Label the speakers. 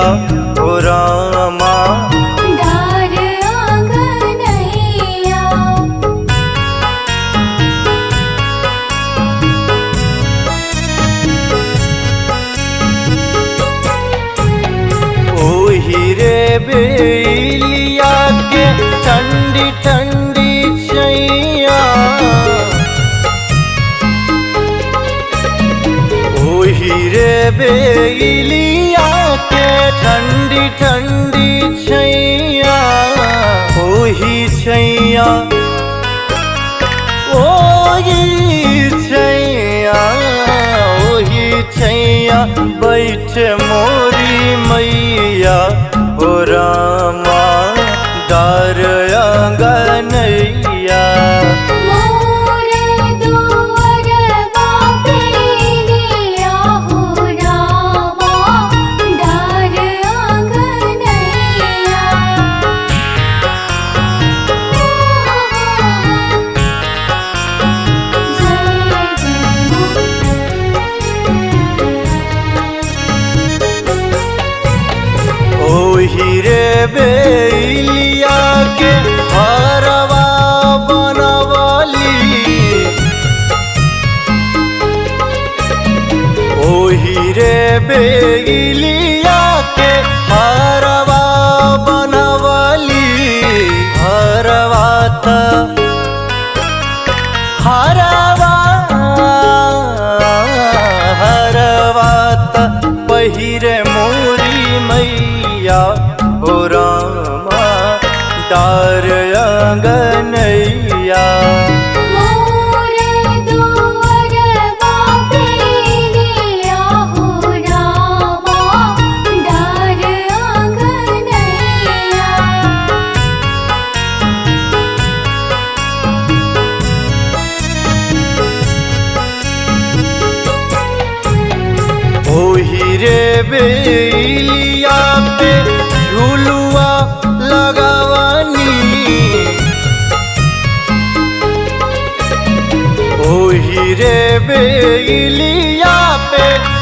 Speaker 1: हो रामा।
Speaker 2: डार आंगनैया
Speaker 1: ओही रे बेलिया के ठंडी ठंडी छैया, ओही रे बेलिया के ठंडी ठंडी छैया, ओही छैया ओही छैया, ओही छैया बैठे मोरी मैया हो रामा। डार आंगनैया
Speaker 2: मोर दुआर बाबेलिया हो रामा। डार आंगनैया
Speaker 1: ओही रे बेलिया के हरवा बनवली, ओही रे बेलिया के हरवा बनवली। हरवा त हरवा हरवा त पहिरे मोरी मैया हो रामा। डार आंगनैया
Speaker 2: मोर दुआर बाबेलिया हो रामा। डार आंगनैया
Speaker 1: ओही रे बेलिया पे झुलुआ लगावनी, ओही रे बेलिया पे